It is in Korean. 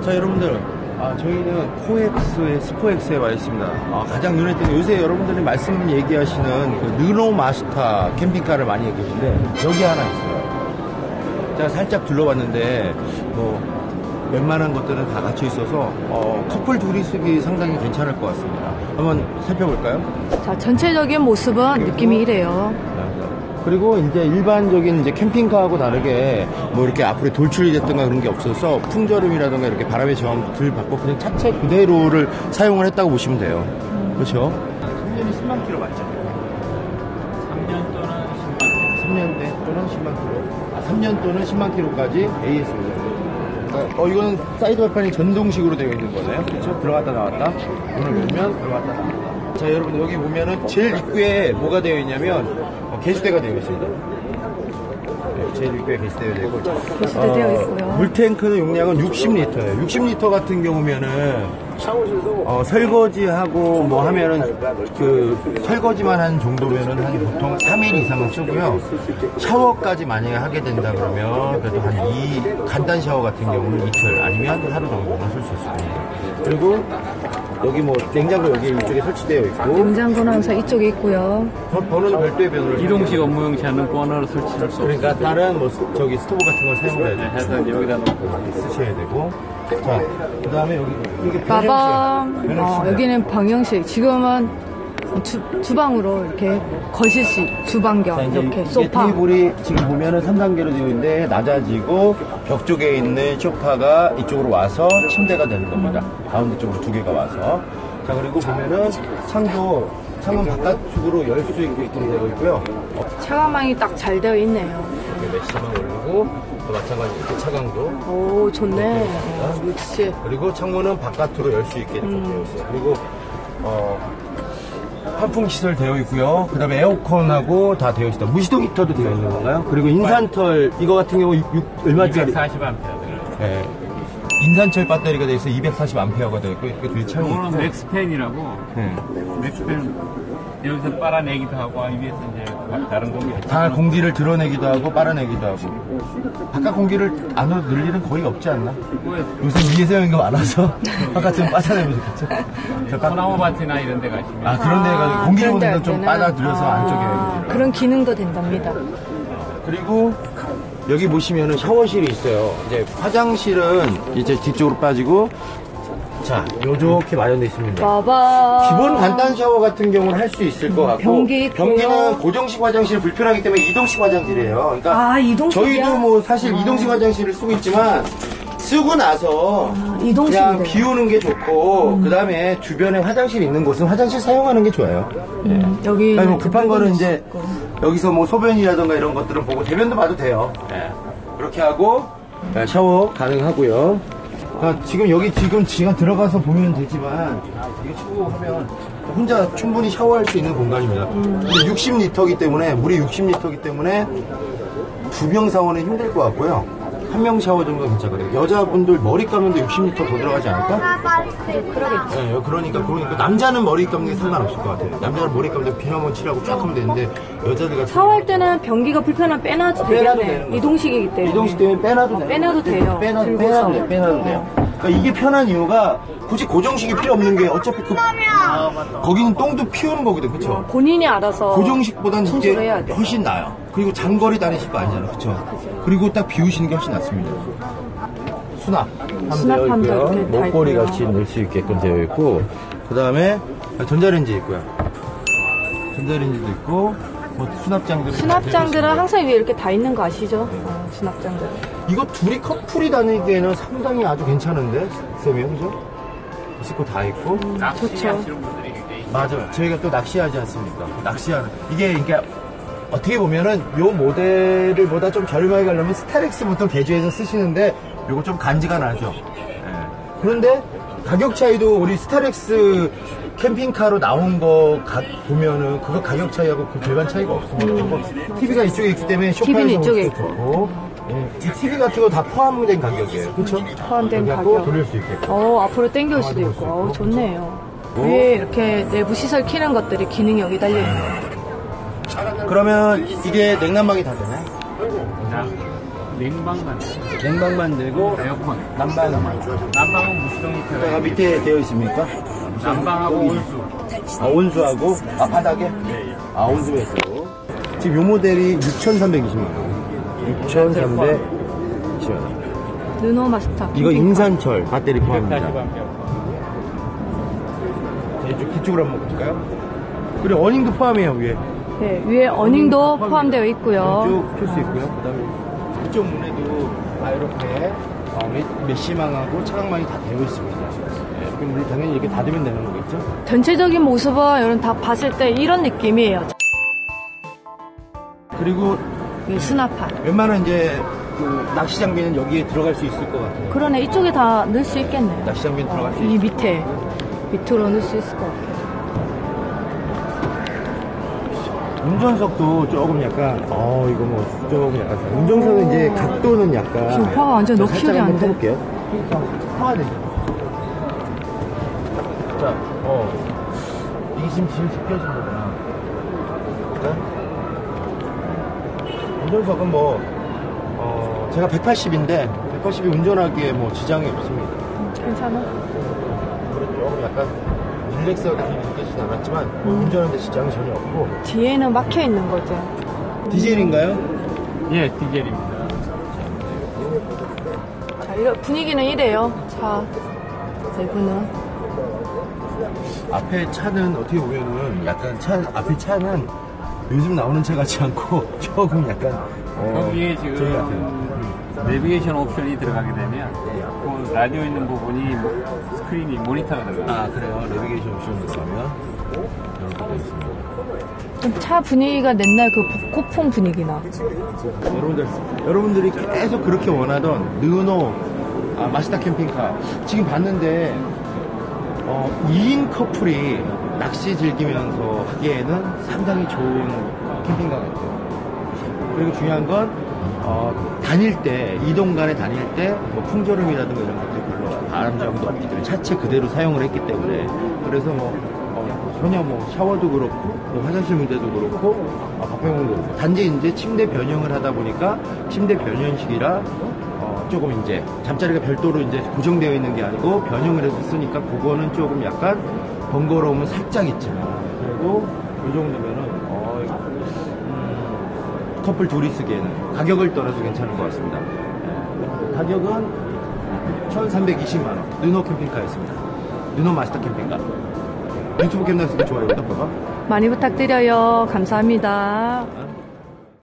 자, 여러분들, 저희는 코엑스의 스포엑스에 와 있습니다. 가장 눈에 띄는, 요새 여러분들이 말씀 얘기하시는 그 느노마스터 캠핑카를 많이 얘기하시는데 여기 하나 있어요. 제가 살짝 둘러봤는데 웬만한 것들은 다 갖춰 있어서 커플 둘이 쓰기 상당히 괜찮을 것 같습니다. 한번 살펴볼까요? 자, 전체적인 모습은 느낌이 이래요. 그리고 이제 일반적인 이제 캠핑카하고 다르게 이렇게 앞으로 돌출이 됐던가 그런 게 없어서 풍절음이라던가 이렇게 바람의 저항도 덜 받고 그냥 차체 그대로를 사용을 했다고 보시면 돼요. 그렇죠? 3년이 10만 킬로 맞죠? 3년 또는 10만 킬로. 3년 또는 10만 킬로. 3년 또는 10만 킬로까지 AS입니다. 이거는 사이드 발판이 전동식으로 되어 있는 거네요. 그렇죠? 들어갔다 나왔다. 문을 열면 들어갔다 나왔다. 자, 여러분 여기 보면은 제일 입구에 뭐가 되어 있냐면 개수대가 되어 있습니다. 네, 제일 입구에 개수대가 되어 있고 개수대 되어 있고요. 물탱크는 용량은 60리터예요. 60리터 같은 경우면은 설거지하고 하면은 설거지만 한 정도면은 한 보통 3일 이상은 쓰고요. 샤워까지 만약에 하게 된다 그러면 그래도 간단 샤워 같은 경우는 이틀 아니면 하루 정도는 쓸 수 있습니다. 그리고 여기 냉장고 여기 이쪽에 설치되어 있고 냉장고는 항상 이쪽에 있고요. 번호는 별도의 번호를 이동식 업무용치 않는 번호를 설치할 수 없어요. 그러니까 다른 저기 스토브 같은 걸 사용을 해야 해서 여기다 놓고 쓰셔야 되고. 자, 그 다음에 여기 가방. 여기는 방영식. 지금은 주방으로 이렇게 거실식, 주방경, 이렇게 소파. 테이블이 지금 보면은 3단계로 되어 있는데 낮아지고 벽 쪽에 있는 소파가 이쪽으로 와서 침대가 되는 겁니다. 가운데 쪽으로 2개가 와서. 자, 그리고 보면은 창은 바깥쪽으로 열 수 있게끔 되어 있고요. 차가망이 딱 잘 되어 있네요. 이렇게 메시만 올리고 또 마찬가지로 이렇게 차광도. 오, 좋네. 역시. 그리고 창문은 바깥으로 열 수 있게끔 되어 있어요. 그리고 환풍 시설 되어 있고요. 그 다음에 에어컨하고 다 되어 있다. 무시동 히터도 되어 있는 건가요? 그리고 인산철 이거 같은 경우 얼마짜리? 240A. 네. 인산철 배터리가 되어 있어 240A가 되어 있고 이렇게 뒤에 창이 이거는 맥스팬이라고. 맥스팬 여기서 빨아내기도 하고 위에서 이제 다른 공기 다 공기를 드러내기도 하고 빨아내기도 하고 바깥 공기를 안으로 늘 일은 거의 없지 않나? 요새 위에서 연기가 많아서 바깥은 빠져내면 좋겠죠? 소나무 밭이나 이런 데 가시면 그런 데 가서 공기를 오는 건 좀 빨아들여서 안쪽에 그런 기능도 된답니다. 그리고 여기 보시면은 샤워실이 있어요. 이제 화장실은 이제 뒤쪽으로 빠지고 자, 요렇게 마련되어 있습니다. 봐봐. 기본 간단 샤워 같은 경우는 할 수 있을 것 같고 변기는 고정식 화장실이 불편하기 때문에 이동식 화장실이에요. 그러니까 이동식이야? 저희도 사실 이동식 화장실을 쓰고 있지만 쓰고 나서 그냥 비우는 게 좋고 그 다음에 주변에 화장실이 있는 곳은 화장실 사용하는 게 좋아요. 여기 급한 거는 이제 여기서 소변이라던가 이런 것들은 보고 대변도 봐도 돼요. 그렇게 하고 샤워 가능하고요. 지금 지금 들어가서 보면 되지만 이게 추구하면 혼자 충분히 샤워할 수 있는 공간입니다. 60리터이기 때문에 물이 60리터이기 때문에 2명 샤워는 힘들 것 같고요. 1명 샤워 정도 괜찮거든요. 여자분들 머리 감는데 60리터 더 들어가지 않을까? 그러겠지. 네, 그러니까 남자는 머리 감는 게 상관없을 것 같아요. 남자는 머리 감는데 비누만 칠하고 쫙 하면 되는데 여자들 같은 샤워할 때는 변기가 불편하면 빼놔도 되겠네. 이동식이기 때문에. 이동식 때문에 빼놔도 돼요. 빼놔도 돼요. 빼놔도 돼요. 그러니까 이게 편한 이유가 굳이 고정식이 필요 없는 게 어차피 거기는 똥도 피우는 거거든, 그쵸? 본인이 알아서 고정식보다는 이게 청소를 해야 돼. 훨씬 나아요. 그리고 장거리 다니실 거 아니잖아요, 그쵸? 그리고 딱 비우시는 게 훨씬 낫습니다. 수납함 되어 있고요. 목걸이 같이 넣을 수 있게끔 되어 있고, 그 다음에 전자레인지 있고요. 전자레인지도 있고, 수납장들은 항상 위에 이렇게 다 있는 거 아시죠? 수납장들. 이거 둘이 커플이 다니기에는 상당히 아주 괜찮은데, 쌤이요, 그죠? 있을 거 다 있고. 좋죠. 맞아요. 저희가 또 낚시하지 않습니까? 낚시하는. 이게, 그러니까, 어떻게 보면은, 요 모델을 보다 좀 저렴하게 가려면 스타렉스 보통 개조해서 쓰시는데, 요거 좀 간지가 나죠. 그런데, 가격 차이도 우리 스타렉스 캠핑카로 나온 거 보면은, 그거 가격 차이하고 그 별반 차이가 없습니다. TV가 이쪽에 있기 때문에, TV는 이쪽에 있고. 이 TV 같은 거 다 포함된 가격이에요. 그렇죠? 포함된 가격. 돌릴 수 있게끔. 앞으로 당길 수도 있고. 좋네요. 위에 이렇게 내부 시설 키는 것들이 기능이 여기 달려있네요. 그러면 이게 냉난방이 다 되나요? 냉방만. 냉방만 되고 에어컨. 난방은 무시동이 제가 들어가. 밑에 되어 있습니까? 난방하고 온수. 온수하고 바닥에? 네. 온수에서 지금 요 모델이 6,320만 원. 6,320만 원. 르노 마스터. 이거 캠핑카. 임산철 배터리 포함입니다. 140암페어. 자, 이쪽 뒤쪽으로 한번 볼까요? 그리고 어닝도 포함해요, 위에. 네, 위에 어닝도 포함되어 있고요. 쭉 펼 수 있고요. 그 다음에 이쪽 문에도 이렇게 메시망하고 차량망이 다 되어 있습니다. 네, 그럼 우리 당연히 이렇게 닫으면 되는 거겠죠? 전체적인 모습은 이런 다 봤을 때 이런 느낌이에요. 그리고 이 수납판. 웬만한 이제 그 낚시 장비는 여기에 들어갈 수 있을 것 같아요. 그러네, 이쪽에 다 넣을 수 있겠네요. 낚시 장비는 들어갈 수 이 있을 밑으로 넣을 수 있을 것 같아요. 운전석도 조금 약간, 이거 뭐, 조금 약간, 운전석은 이제 각도는 약간. 지금 화가 완전 자, 넣기 살짝 한번 안 돼. 해볼게요. 화가 되죠. 자, 이게 지금 껴진 거구나. 자. 운전석은 뭐, 제가 180인데, 180이 운전하기에 뭐 지장이 없습니다. 괜찮아? 조금 약간, 릴렉스하게 느끼진 않았지만, 운전하는데 지장이 전혀 없고. 뒤에는 막혀 있는 거죠. 디젤인가요? 예, 디젤입니다. 자, 이런 분위기는 이래요. 차 내부는. 앞에 차는 어떻게 보면은 약간 앞에 차는 요즘 나오는 차 같지 않고 조금 약간 거기에 저희 같아요. 지금 내비게이션 옵션이 들어가게 되면 그 라디오 있는 부분이 스크린이 모니터가 들어가요. 그래요. 내비게이션 옵션 들어가면 이렇게 되어 있습니다. 좀 차 분위기가 옛날 그 북코풍 분위기나. 여러분들이 계속 그렇게 원하던 르노 마시다 캠핑카 지금 봤는데 2인 커플이 낚시 즐기면서 하기에는 상당히 좋은 캠핑카 같아요. 그리고 중요한 건 다닐 때 이동간에 다닐 때 뭐 풍절음이라든가 이런 것들이 별로 바람저항도 없기 때문에 차체 그대로 사용을 했기 때문에 그래서 전혀 뭐 샤워도 그렇고 뭐 화장실 문제도 그렇고 밥해먹는 거 단지 이제 침대 변형을 하다 보니까 침대 변형식이라 조금 이제 잠자리가 별도로 이제 고정되어 있는 게 아니고 변형을 해서 쓰니까 그거는 조금 약간 번거로움은 살짝 있지만 그래도 이 정도면은 커플 둘이 쓰기에는 가격을 떠나서 괜찮은 것 같습니다. 가격은 1,320만 원 르노 캠핑카였습니다. 르노 마스터 캠핑카. 유튜브 캠핑카 좋아요, 구독, 봐봐. 많이 부탁드려요. 감사합니다.